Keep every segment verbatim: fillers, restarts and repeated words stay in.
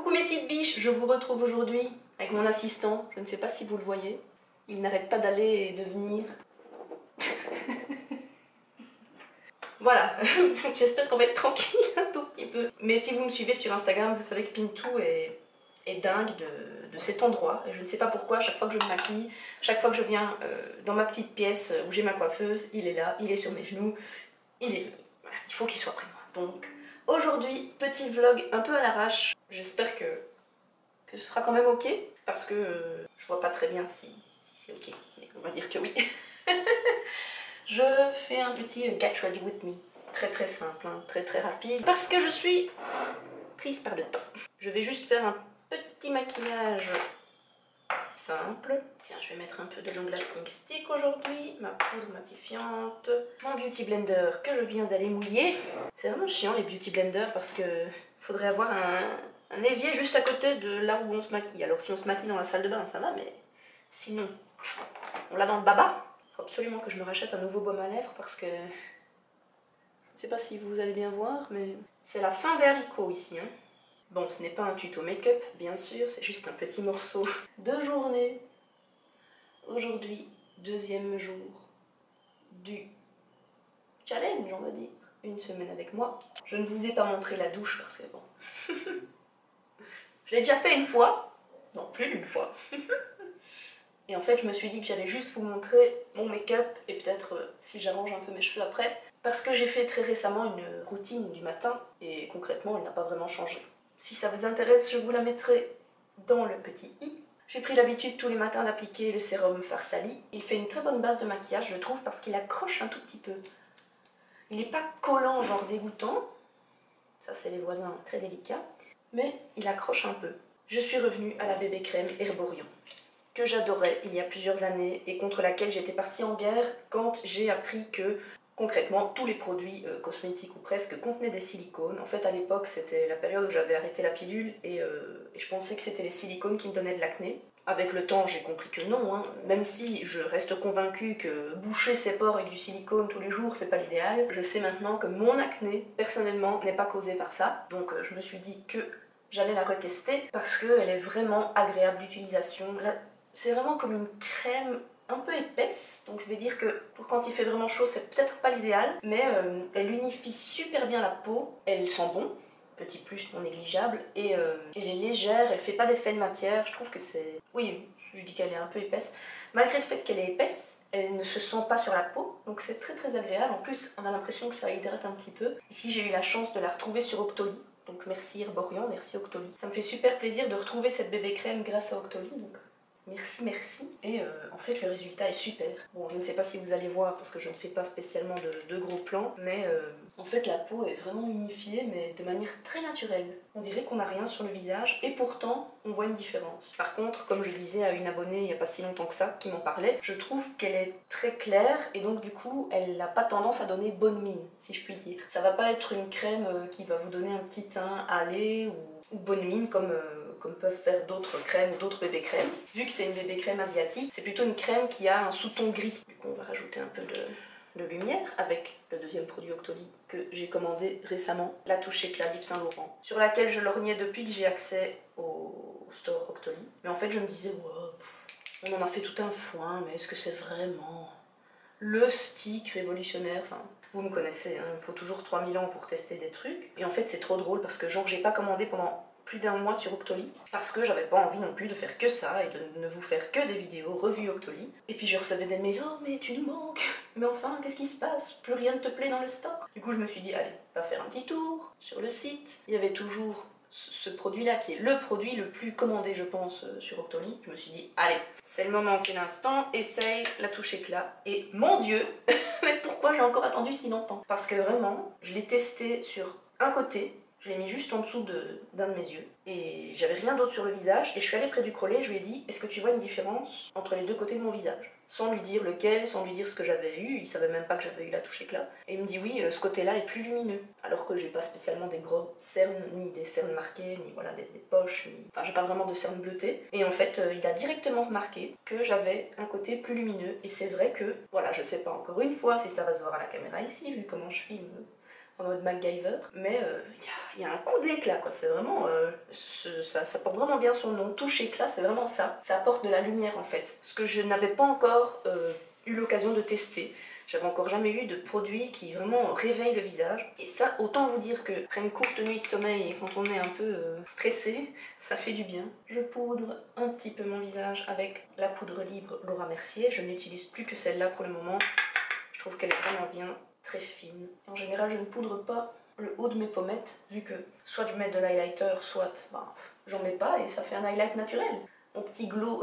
Coucou mes petites biches, je vous retrouve aujourd'hui avec mon assistant, je ne sais pas si vous le voyez. Il n'arrête pas d'aller et de venir. Voilà, j'espère qu'on va être tranquille un tout petit peu. Mais si vous me suivez sur Instagram, vous savez que Pintou est, est dingue de, de cet endroit. Et je ne sais pas pourquoi, chaque fois que je me maquille, chaque fois que je viens euh, dans ma petite pièce où j'ai ma coiffeuse, il est là, il est sur mes genoux, il est... Voilà, il faut qu'il soit près de moi. Donc aujourd'hui, petit vlog un peu à l'arrache. J'espère que, que ce sera quand même ok, parce que euh, je vois pas très bien si, si c'est ok, mais on va dire que oui. Je fais un petit get ready with me, très très simple, hein, très très rapide, parce que je suis prise par le temps. Je vais juste faire un petit maquillage simple. Tiens, je vais mettre un peu de long lasting stick aujourd'hui, ma poudre matifiante, mon beauty blender que je viens d'aller mouiller. C'est vraiment chiant les beauty blenders parce que faudrait avoir un, un évier juste à côté de là où on se maquille. Alors si on se maquille dans la salle de bain, ça va, mais sinon, on l'a dans le baba. Faut absolument que je me rachète un nouveau baume à lèvres parce que je ne sais pas si vous allez bien voir, mais c'est la fin des haricots ici, hein. Bon, ce n'est pas un tuto make-up, bien sûr, c'est juste un petit morceau de journée. Aujourd'hui, deuxième jour du challenge, on va dire. Une semaine avec moi. Je ne vous ai pas montré la douche parce que bon... je l'ai déjà fait une fois. Non, plus d'une fois. Et en fait, je me suis dit que j'allais juste vous montrer mon make-up et peut-être euh, si j'arrange un peu mes cheveux après. Parce que j'ai fait très récemment une routine du matin et concrètement, elle n'a pas vraiment changé. Si ça vous intéresse, je vous la mettrai dans le petit i. J'ai pris l'habitude tous les matins d'appliquer le sérum Farsali. Il fait une très bonne base de maquillage, je trouve, parce qu'il accroche un tout petit peu. Il n'est pas collant, genre dégoûtant. Ça, c'est les voisins très délicats. Mais il accroche un peu. Je suis revenue à la bébé crème Herborian, que j'adorais il y a plusieurs années et contre laquelle j'étais partie en guerre quand j'ai appris que concrètement tous les produits euh, cosmétiques ou presque contenaient des silicones. En fait à l'époque c'était la période où j'avais arrêté la pilule et, euh, et je pensais que c'était les silicones qui me donnaient de l'acné. Avec le temps j'ai compris que non, hein. Même si je reste convaincue que boucher ses pores avec du silicone tous les jours c'est pas l'idéal, je sais maintenant que mon acné personnellement n'est pas causé par ça. Donc euh, je me suis dit que j'allais la retester parce qu'elle est vraiment agréable d'utilisation. C'est vraiment comme une crème un peu épaisse, donc je vais dire que pour quand il fait vraiment chaud, c'est peut-être pas l'idéal, mais euh, elle unifie super bien la peau, elle sent bon, petit plus non négligeable, et euh, elle est légère, elle fait pas d'effet de matière, je trouve que c'est... Oui, je dis qu'elle est un peu épaisse. Malgré le fait qu'elle est épaisse, elle ne se sent pas sur la peau, donc c'est très très agréable. En plus, on a l'impression que ça hydrate un petit peu. Ici, j'ai eu la chance de la retrouver sur Octoly, donc merci Herborian, merci Octoly. Ça me fait super plaisir de retrouver cette bébé crème grâce à Octoly, donc... Merci, merci. Et euh, en fait, le résultat est super. Bon, je ne sais pas si vous allez voir parce que je ne fais pas spécialement de, de gros plans, mais euh, en fait, la peau est vraiment unifiée, mais de manière très naturelle. On dirait qu'on n'a rien sur le visage et pourtant, on voit une différence. Par contre, comme je disais à une abonnée il n'y a pas si longtemps que ça, qui m'en parlait, je trouve qu'elle est très claire et donc du coup, elle n'a pas tendance à donner bonne mine, si je puis dire. Ça va pas être une crème qui va vous donner un petit teint hâlé ou, ou bonne mine comme... Euh, comme peuvent faire d'autres crèmes ou d'autres bébés crèmes. Vu que c'est une bébé crème asiatique, c'est plutôt une crème qui a un sous-ton gris. Du coup, on va rajouter un peu de, de lumière avec le deuxième produit Octoly que j'ai commandé récemment, la touche éclat d'Yves Saint Laurent, sur laquelle je lorgnais depuis que j'ai accès au, au store Octoly. Mais en fait, je me disais, wow, on en a fait tout un foin, mais est-ce que c'est vraiment le stick révolutionnaire? Enfin, vous me connaissez, hein, il faut toujours trois mille ans pour tester des trucs. Et en fait, c'est trop drôle parce que genre, j'ai pas commandé pendant plus d'un mois sur Octoly parce que j'avais pas envie non plus de faire que ça et de ne vous faire que des vidéos revues Octoly. Et puis je recevais des mails, oh mais tu nous manques, mais enfin qu'est-ce qui se passe, plus rien ne te plaît dans le stock. Du coup je me suis dit allez, va faire un petit tour sur le site. Il y avait toujours ce produit là qui est le produit le plus commandé je pense sur Octoly. Je me suis dit allez, c'est le moment, c'est l'instant, essaye la touche éclat. Et mon dieu, mais pourquoi j'ai encore attendu si longtemps? Parce que vraiment, je l'ai testé sur un côté. Je l'ai mis juste en dessous d'un de, de mes yeux et j'avais rien d'autre sur le visage et je suis allée près du crollet et je lui ai dit est-ce que tu vois une différence entre les deux côtés de mon visage? Sans lui dire lequel, sans lui dire ce que j'avais eu, il savait même pas que j'avais eu la touche éclat. Et il me dit oui, ce côté-là est plus lumineux. Alors que j'ai pas spécialement des gros cernes, ni des cernes marquées, ni voilà, des, des poches, ni... Enfin j'ai pas vraiment de cernes bleutées. Et en fait, euh, il a directement remarqué que j'avais un côté plus lumineux et c'est vrai que, voilà, je sais pas encore une fois si ça va se voir à la caméra ici, vu comment je filme en mode MacGyver, mais il euh, y, y a un coup d'éclat quoi, c'est vraiment, euh, ce, ça, ça porte vraiment bien son nom, touche éclat, c'est vraiment ça, ça apporte de la lumière en fait, ce que je n'avais pas encore euh, eu l'occasion de tester. J'avais encore jamais eu de produit qui vraiment réveille le visage. Et ça, autant vous dire que après une courte nuit de sommeil et quand on est un peu euh, stressé, ça fait du bien. Je poudre un petit peu mon visage avec la poudre libre Laura Mercier. Je n'utilise plus que celle-là pour le moment. Je trouve qu'elle est vraiment bien, très fine. En général, je ne poudre pas le haut de mes pommettes, vu que soit je mets de l'highlighter, soit bah, j'en mets pas et ça fait un highlight naturel. Mon petit glow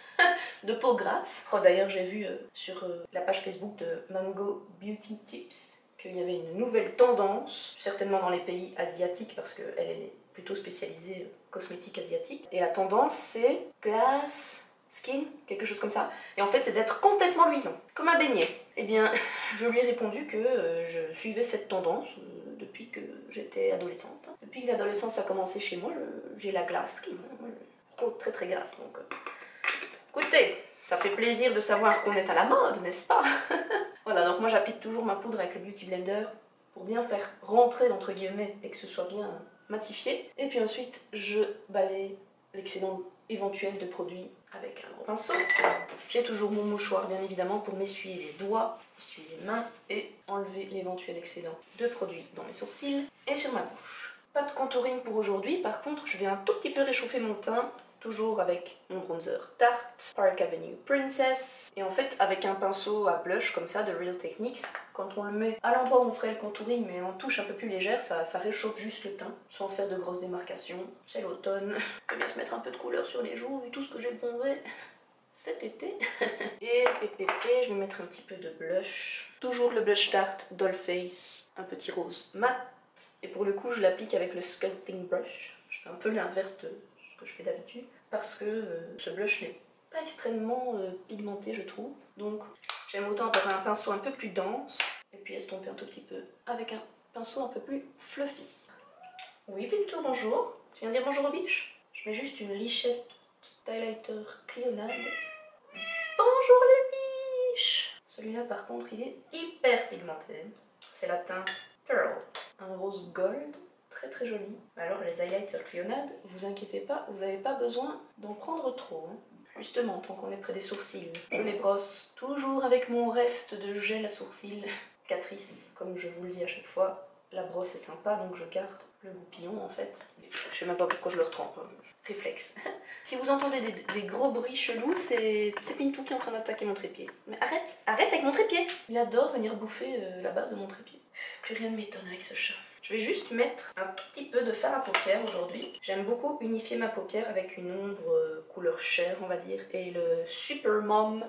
de peau grasse. Oh, d'ailleurs, j'ai vu euh, sur euh, la page Facebook de Mango Beauty Tips qu'il y avait une nouvelle tendance, certainement dans les pays asiatiques, parce qu'elle est plutôt spécialisée euh, cosmétique asiatique. Et la tendance, c'est glass skin, quelque chose comme ça. Et en fait, c'est d'être complètement luisant, comme un beignet. Eh bien, je lui ai répondu que euh, je suivais cette tendance euh, depuis que j'étais adolescente. Depuis que l'adolescence a commencé chez moi, j'ai la glass skin. Oh, très très grasse, donc... Euh... Écoutez, ça fait plaisir de savoir qu'on est à la mode, n'est-ce pas? Voilà, donc moi j'applique toujours ma poudre avec le Beauty Blender pour bien faire rentrer entre guillemets et que ce soit bien matifié. Et puis ensuite, je balaye l'excédent éventuel de produit avec un gros pinceau. J'ai toujours mon mouchoir bien évidemment pour m'essuyer les doigts, essuyer les mains et enlever l'éventuel excédent de produit dans mes sourcils et sur ma bouche. Pas de contouring pour aujourd'hui, par contre je vais un tout petit peu réchauffer mon teint. Toujours avec mon bronzer Tarte, Park Avenue Princess. Et en fait, avec un pinceau à blush comme ça de Real Techniques, quand on le met à l'endroit où on ferait le contouring, mais en touche un peu plus légère, ça, ça réchauffe juste le teint, sans faire de grosses démarcations. C'est l'automne. On peut bien se mettre un peu de couleur sur les joues, vu tout ce que j'ai bronzé cet été. Et pépépé, je vais mettre un petit peu de blush. Toujours le blush Tarte Dollface, un petit rose mat. Et pour le coup, je l'applique avec le Sculpting Brush. Je fais un peu l'inverse de ce que je fais d'habitude, parce que euh, ce blush n'est pas extrêmement euh, pigmenté, je trouve. Donc j'aime autant avoir un pinceau un peu plus dense et puis estomper un tout petit peu avec un pinceau un peu plus fluffy. Oui Pinto, bonjour. Tu viens dire bonjour aux biches? Je mets juste une lichette d'highlighter Clionade. Bonjour les biches. Celui-là par contre il est hyper pigmenté. C'est la teinte Pearl, un rose gold. Très très joli. Alors les highlighters Clionade, vous inquiétez pas, vous n'avez pas besoin d'en prendre trop. Hein. Justement, tant qu'on est près des sourcils, je les brosse toujours avec mon reste de gel à sourcils Catrice. Comme je vous le dis à chaque fois, la brosse est sympa, donc je garde le goupillon en fait. Je sais même pas pourquoi je le retrempe. Hein. Réflexe. Si vous entendez des, des gros bruits chelous, c'est Pintou qui est en train d'attaquer mon trépied. Mais arrête, arrête avec mon trépied. Il adore venir bouffer euh, la base de mon trépied. Plus rien ne m'étonne avec ce chat. Je vais juste mettre un tout petit peu de fard à paupières aujourd'hui. J'aime beaucoup unifier ma paupière avec une ombre euh, couleur chair, on va dire. Et le Super Mom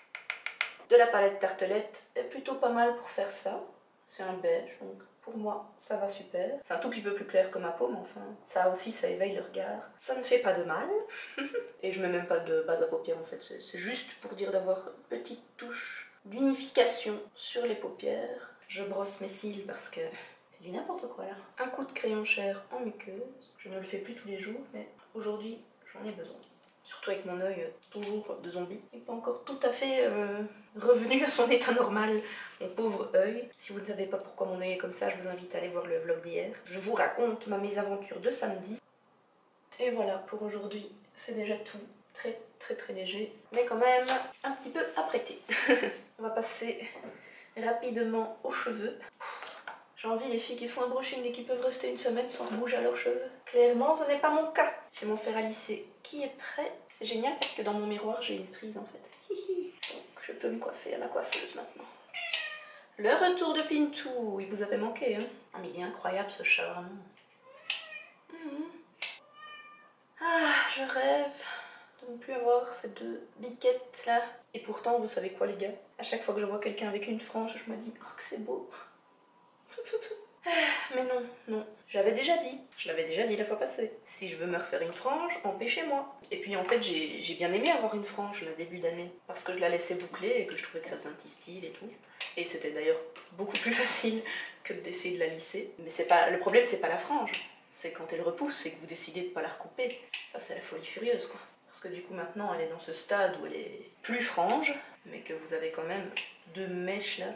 de la palette Tartelette est plutôt pas mal pour faire ça. C'est un beige, donc pour moi, ça va super. C'est un tout petit peu plus clair que ma peau, mais enfin, ça aussi, ça éveille le regard. Ça ne fait pas de mal. Et je mets même pas de base à paupières, en fait. C'est juste pour dire d'avoir une petite touche d'unification sur les paupières. Je brosse mes cils parce que c'est du n'importe quoi, là. Un coup de crayon chair en muqueuse. Je ne le fais plus tous les jours, mais aujourd'hui, j'en ai besoin. Surtout avec mon œil euh, toujours de zombie. Il n'est pas encore tout à fait euh, revenu à son état normal, mon pauvre œil. Si vous ne savez pas pourquoi mon œil est comme ça, je vous invite à aller voir le vlog d'hier. Je vous raconte ma mésaventure de samedi. Et voilà, pour aujourd'hui, c'est déjà tout. Très très très léger, mais quand même un petit peu apprêté. On va passer rapidement aux cheveux. J'ai envie les filles qui font un brushing et qui peuvent rester une semaine sans rebouger à leurs cheveux. Clairement, ce n'est pas mon cas. J'ai mon fer à lisser qui est prêt. C'est génial parce que dans mon miroir, j'ai une prise en fait. Donc je peux me coiffer à ma coiffeuse maintenant. Le retour de Pintou, il vous avait manqué, hein. Ah mais il est incroyable ce chat, vraiment. Mmh. Ah, je rêve de ne plus avoir ces deux biquettes là. Et pourtant, vous savez quoi les gars? À chaque fois que je vois quelqu'un avec une frange, je me dis « Oh que c'est beau !» Mais non, non, j'avais déjà dit, je l'avais déjà dit la fois passée. Si je veux me refaire une frange, empêchez-moi. Et puis en fait, j'ai bien aimé avoir une frange le début d'année, parce que je la laissais boucler et que je trouvais que ça faisait un petit style et tout. Et c'était d'ailleurs beaucoup plus facile que d'essayer de la lisser. Mais c'est pas, le problème, c'est pas la frange, c'est quand elle repousse, c'est que vous décidez de pas la recouper. Ça, c'est la folie furieuse, quoi. Parce que du coup, maintenant, elle est dans ce stade où elle est plus frange, mais que vous avez quand même deux mèches là.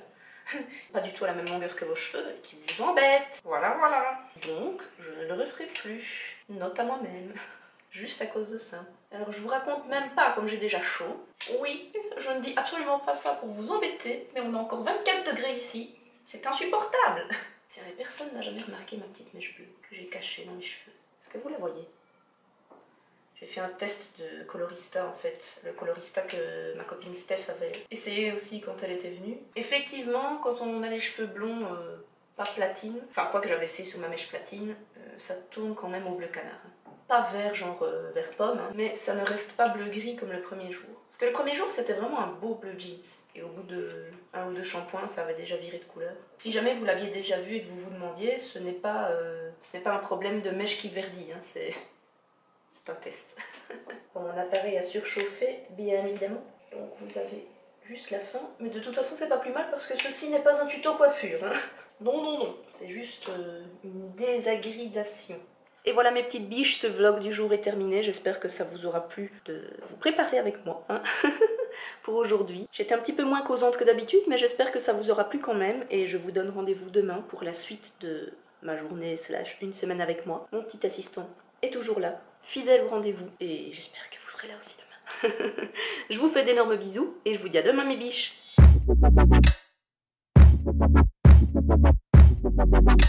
pas du tout à la même longueur que vos cheveux et qui vous embête. Voilà, voilà. Donc, je ne le referai plus. Note à moi-même. Juste à cause de ça. Alors, je vous raconte même pas comme j'ai déjà chaud. Oui, je ne dis absolument pas ça pour vous embêter, mais on a encore vingt-quatre degrés ici. C'est insupportable. C'est vrai, personne n'a jamais remarqué ma petite mèche bleue que j'ai cachée dans mes cheveux. Est-ce que vous la voyez? J'ai fait un test de colorista en fait, le colorista que ma copine Steph avait essayé aussi quand elle était venue. Effectivement, quand on a les cheveux blonds, euh, pas platine, enfin quoi que j'avais essayé sur ma mèche platine, euh, ça tourne quand même au bleu canard. Pas vert genre euh, vert pomme, hein, mais ça ne reste pas bleu-gris comme le premier jour. Parce que le premier jour c'était vraiment un beau bleu jeans. Et au bout de un ou deux shampoings, ça avait déjà viré de couleur. Si jamais vous l'aviez déjà vu et que vous vous demandiez, ce n'est pas, euh, ce n'est pas un problème de mèche qui verdit, hein, c'est... un test. Bon, mon appareil a surchauffé, bien évidemment. Donc vous avez juste la fin. Mais de toute façon, c'est pas plus mal parce que ceci n'est pas un tuto coiffure. Hein. Non, non, non. C'est juste euh, une désagridation. Et voilà mes petites biches, ce vlog du jour est terminé. J'espère que ça vous aura plu de vous préparer avec moi hein, pour aujourd'hui. J'étais un petit peu moins causante que d'habitude, mais j'espère que ça vous aura plu quand même. Et je vous donne rendez-vous demain pour la suite de ma journée slash une semaine avec moi. Mon petit assistant est toujours là, fidèle au rendez-vous, et j'espère que vous serez là aussi demain. Je vous fais d'énormes bisous, et je vous dis à demain mes biches.